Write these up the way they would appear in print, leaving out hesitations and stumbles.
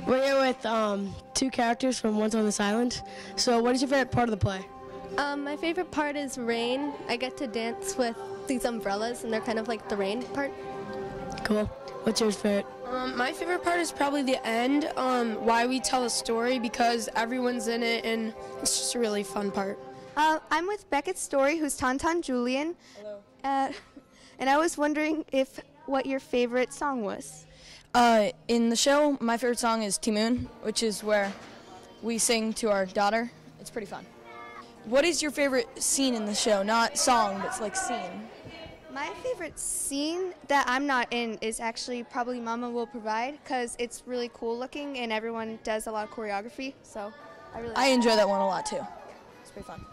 We're here with two characters from Once on This Island. So what is your favorite part of the play? My favorite part is rain. I get to dance with these umbrellas, and they're kind of like the rain part. Cool. What's your favorite? My favorite part is probably the end, why we tell a story, because everyone's in it, and it's just a really fun part. I'm with Beckett Story, who's Tauntaun Julian. Hello. And I was wondering what your favorite song was. In the show, my favorite song is Timoon, which is where we sing to our daughter. It's pretty fun. What is your favorite scene in the show? Not song, but it's like scene. My favorite scene that I'm not in is actually probably Mama Will Provide, because it's really cool looking and everyone does a lot of choreography. So I enjoy that one a lot too. It's pretty fun.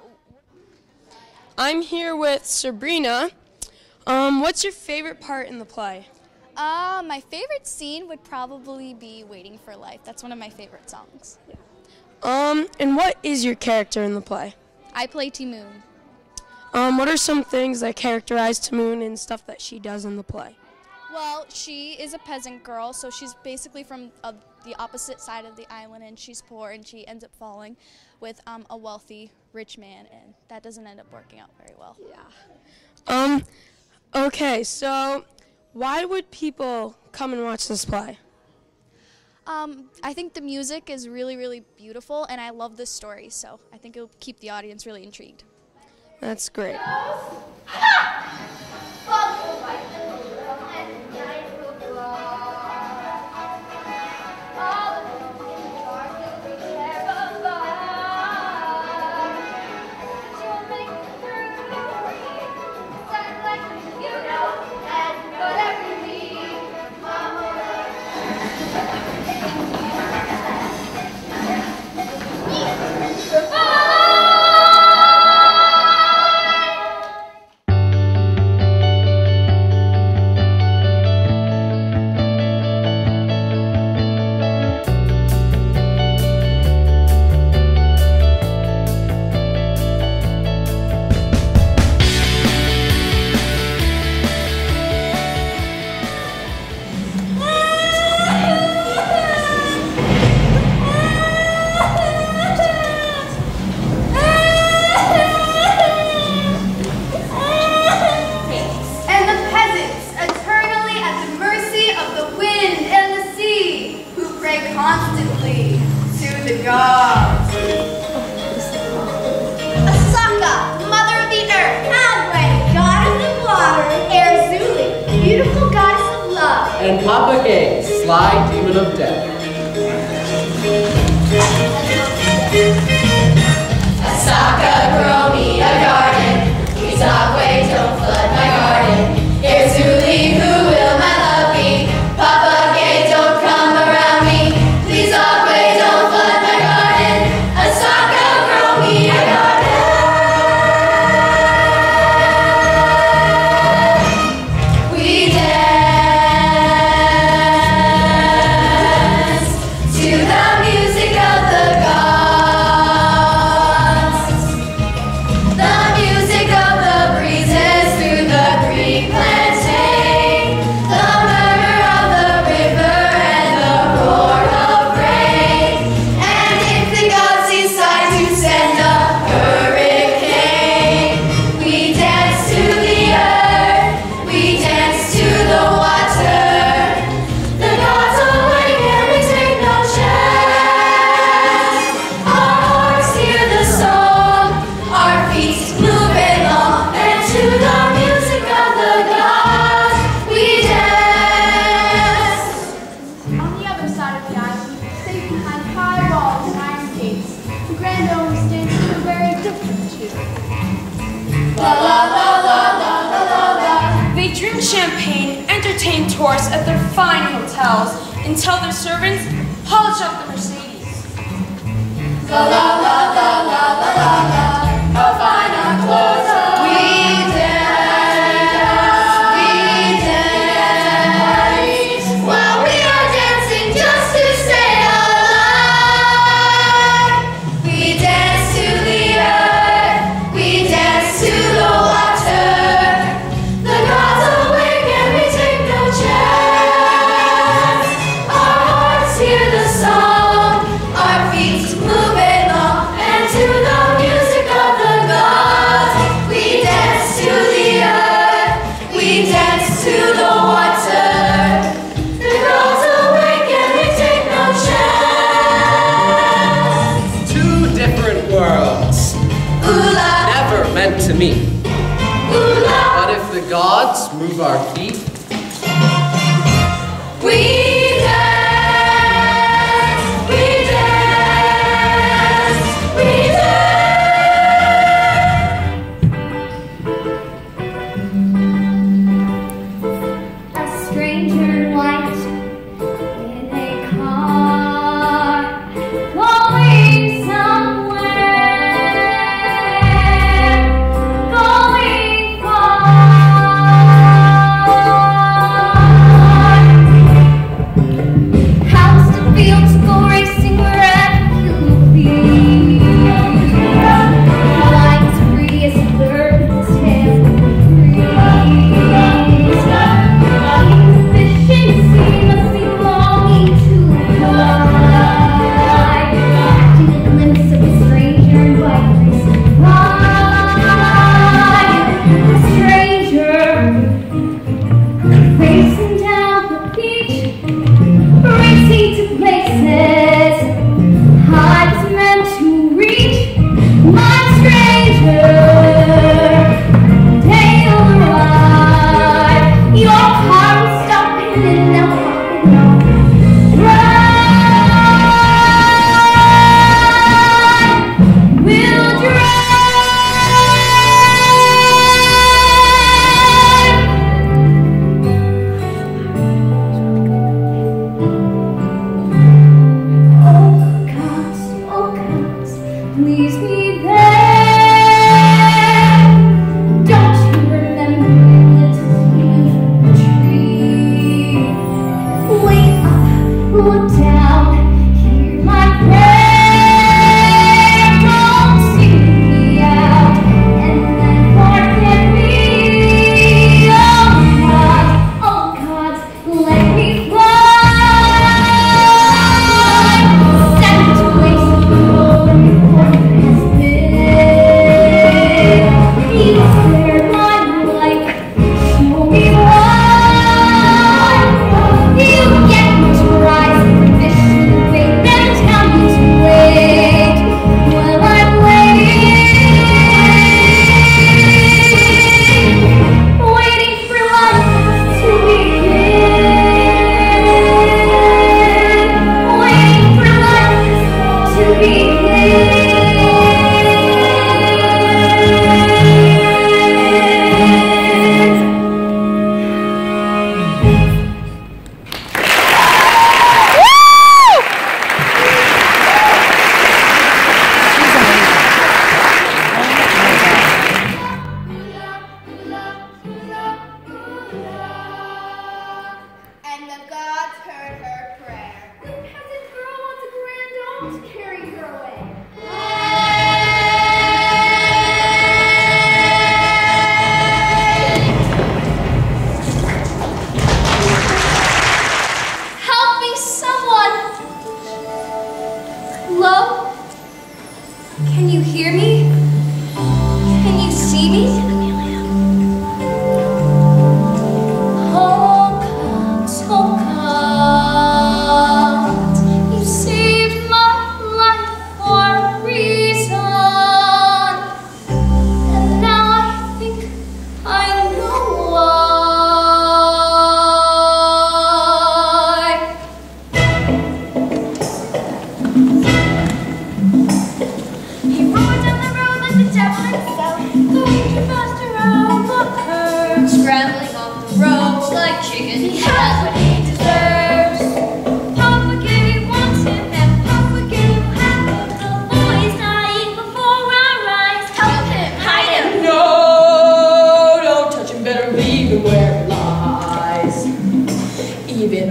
I'm here with Sabrina. What's your favorite part in the play? My favorite scene would probably be Waiting for Life. That's one of my favorite songs. And what is your character in the play? I play Timoon. What are some things that characterize Timoon and stuff that she does in the play? Well, she is a peasant girl, so she's basically from the opposite side of the island, and she's poor, and she ends up falling with a wealthy, rich man, and that doesn't end up working out very well. Yeah. Okay, so why would people come and watch this play? I think the music is really, really beautiful, and I love this story, so I think it'll keep the audience really intrigued. That's great. Constantly to the gods. Asaka, mother of the earth, Adway, goddess of water, Erzuli, beautiful goddess of love, and Papa Gay, sly demon of death. Asaka, grow me a garden. Please, Adway, don't flood my garden. Erzuli, who will my love be? Papa Gay, don't come around me. Please, Adway, don't flood my garden. Asaka, grow me a garden. We dance to the music of the gods, the music of the breezes through the Greek plantain, the murmur of the river and the roar of rain. And if the gods decide to send a hurricane, we dance to the earth, we dance to the water. The gods awake and we take no chance. Our hearts hear the song, our feet move along, and to the music of the gods we dance. On the other side of the island, safe behind high walls and iron gates, the grand dome stands to a very different tune. La la la la la la la la. They drink champagne, entertain tourists at their fine hotels, and tell their servants, polish up the Mercedes. La la la la la la la la. How fine our clothes are. We dance while we are dancing just to stay alive. We dance to the earth, we dance to the water. The gods awake and we take no chance. Our hearts hear the move our feet. We dance, we dance, we dance. A stranger white in a car, going somewhere, going far. How's it feel to go racing wherever you feel? Flying as free as a bird with its tail breeze. The fishing sea must be longing to fly, catching a glimpse of a stranger in white racing by. A stranger racing down the beach, racing to places I was meant to reach. My stranger, day will arrive. Your car will stop and then I'll hop and I'll ride. We'll drive. Oh gods, leaves me there. Don't you remember, little human tree? Wake up, look down, hear my prayer. Don't sing me out and then forget me. Oh gods, let me fly. Sent away so long before it has been. You spared my life, show me why. You get me to rise and fish to wait, then tell me to wait. While I'm waiting for life to begin. Waiting for life to begin. And the gods heard her prayer. The peasant girl wants a grand dome to carry her away. Help me, someone! Hello? Can you hear me? Can you see me? Oh God, you saved my life for a reason. And now I think I know why. He rode down the road like the devil himself, going too fast around the curve, scrambling off the road like chicken. He has what he deserves. Papa Gay wants him, and Papa Gay will have him. The boy's dying before our eyes. Help him, hide him. No, don't touch him. Better leave him where he lies. Even a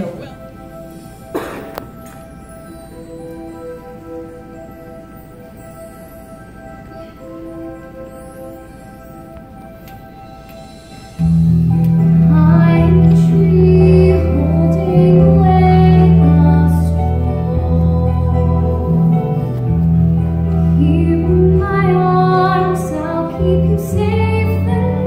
I'm a tree holding away the storm. Here in my arms, I'll keep you safe and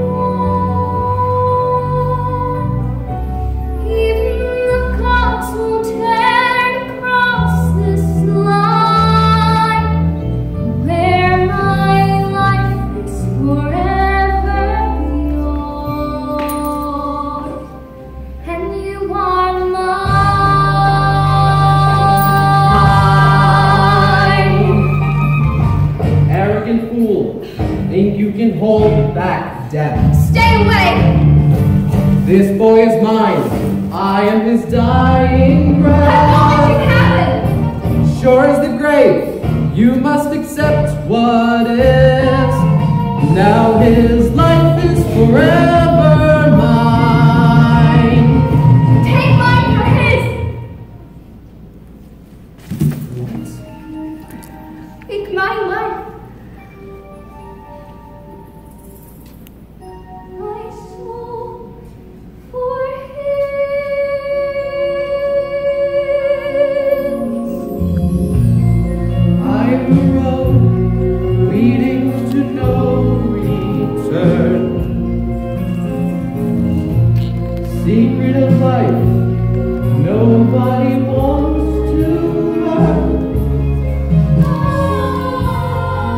warm. Even the gods won't dare to cross this line, where my life is forever yours. arrogant fool, think you can hold back death. Stay away! This boy is mine. I am his dying breath. I won't let you have it! Sure as the grave, you must accept what is. Now his life is forever mine. Take mine for his! Take my life. My soul for I'm the road leading to no return. Secret of life, nobody wants to learn.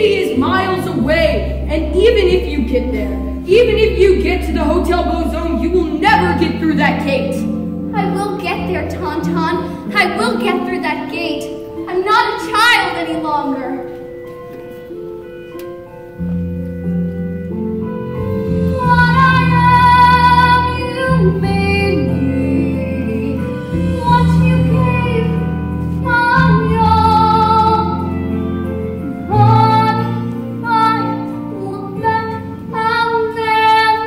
city is miles away, and even if you get there, even if you get to the Hotel Beau-Zone, you will never get through that gate. I will get there, Tauntaun. I will get through that gate. I'm not a child any longer. What I am, you made me. What you gave, I'm young. When I look back, I'll never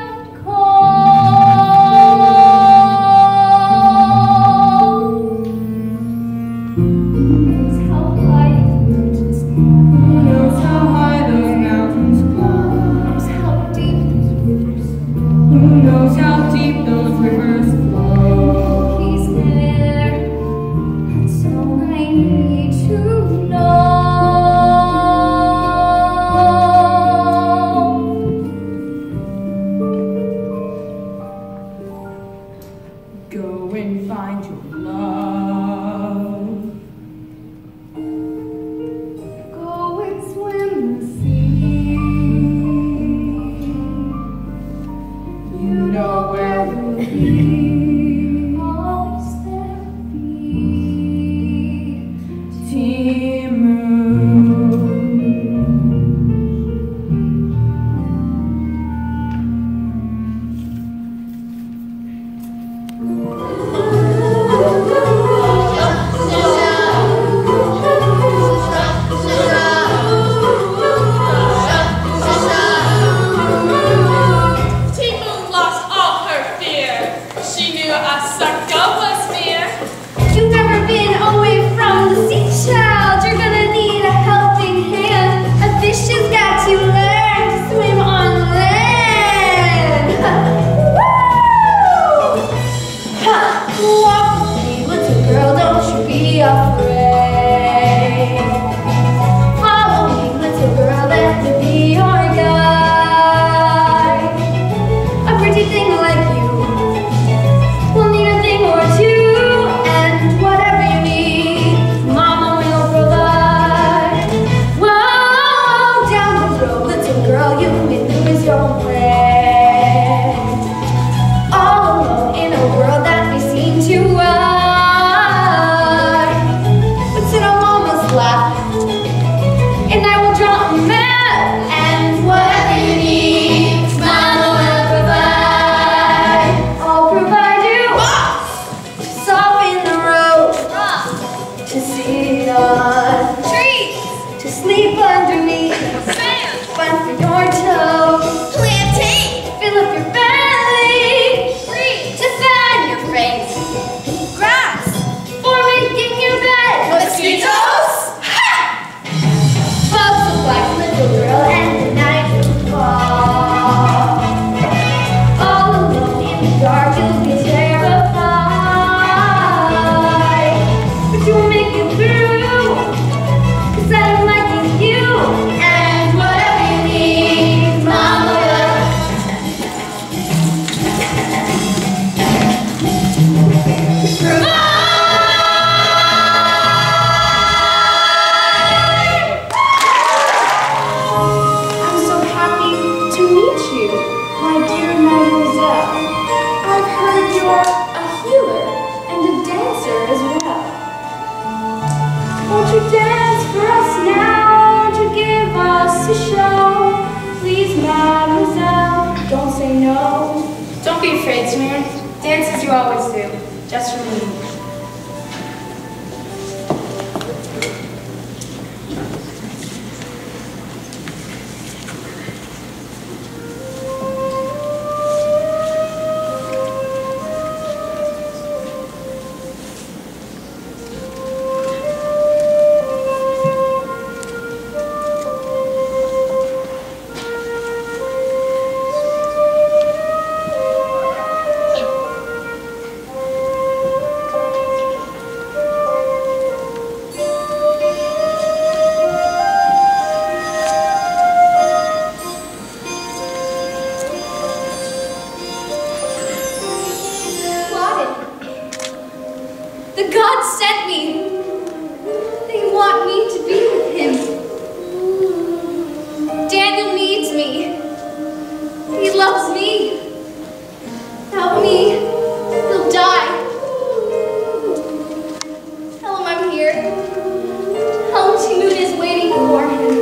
loves me. Without me, he'll die. Tell him I'm here. Tell him Ti Moune is waiting for him.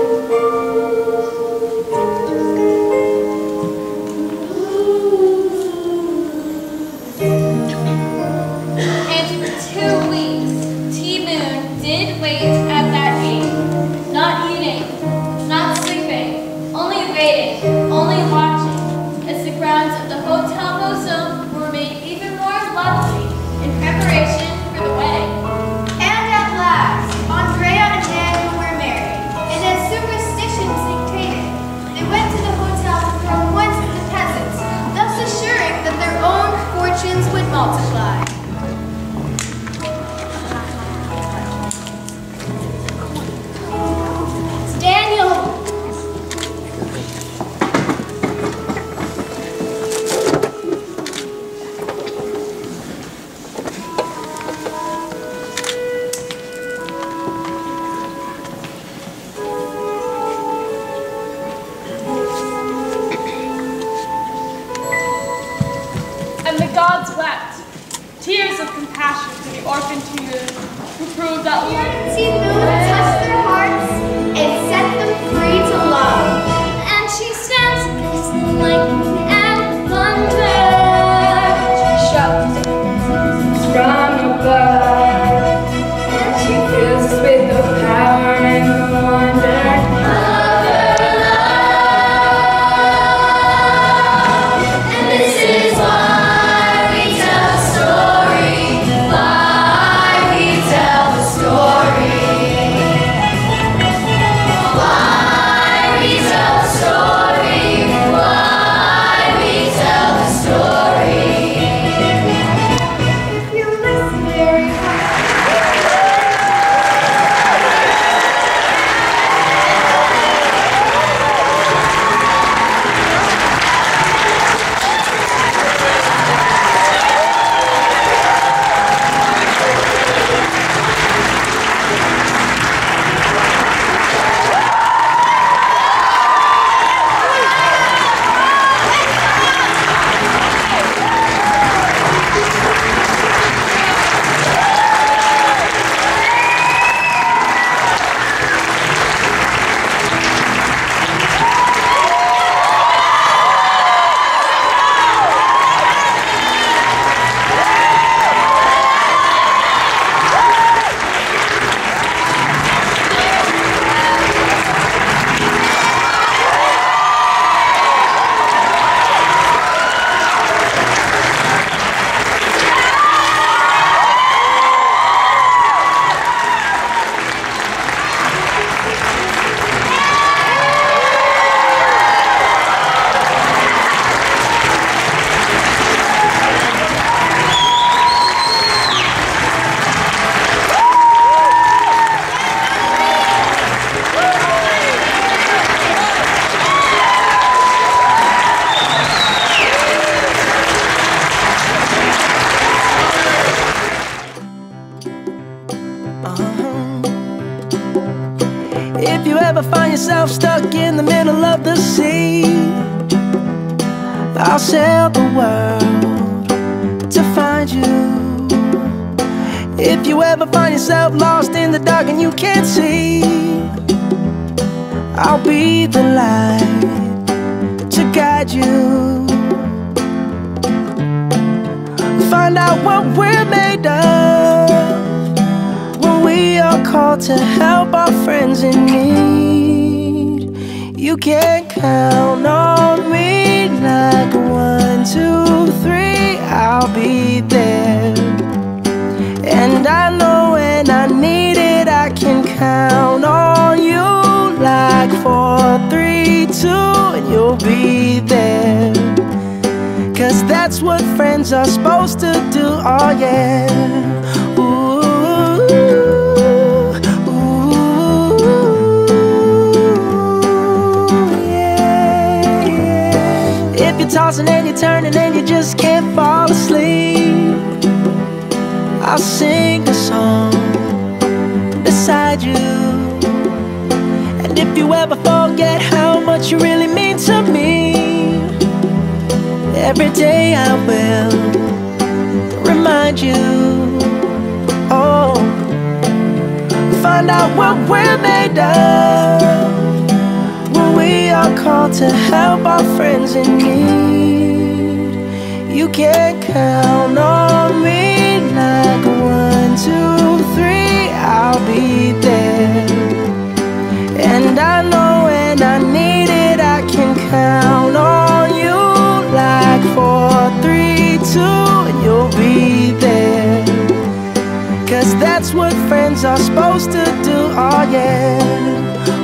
And for 2 weeks, Ti Moune did wait at that gate. Not eating, not sleeping, only waiting, only watching, as the grounds of the Hotel Beauxome were made even more lovely in preparation for the wedding. And at last, Andrea and Daniel were married, and as superstition dictated, they went to the hotel to throw coins to the peasants, thus assuring that their own fortunes would multiply. Daniel! And the gods wept, tears of compassion for the orphan Ti Moune, who proved that love. Ti Moune touched their hearts and set them free to love. And she stands with lightning and thunder. She shouts from above, and she fills us with the power and the wonder of her love. And this is why we tell the story, why we tell the story. Why we tell the story, why we tell the story. If you listen very hard. If you ever find yourself stuck in the middle of the sea, I'll sail the world to find you. If you ever find yourself lost in the dark and you can't see, I'll be the light to guide you. Find out what we're made of when we are called to help our friends in need. You can count on me like 1, 2, 3, I'll be there. And I know when I need it, I can count on you like 4, 3, 2, and you'll be there. 'Cause that's what friends are supposed to do, oh yeah. Ooh, ooh, yeah, yeah. If you're tossing and you're turning and you just can't fall asleep, I'll sing a song beside you. And if you ever forget how much you really mean to me, Every day I will remind you. Oh, find out what we're made of when we are called to help our friends in need. You can count on me like 1, 2, 3, I'll be there. And I know when I need it, I can count on you like 4, 3, 2, and you'll be there. 'Cause that's what friends are supposed to do, oh yeah.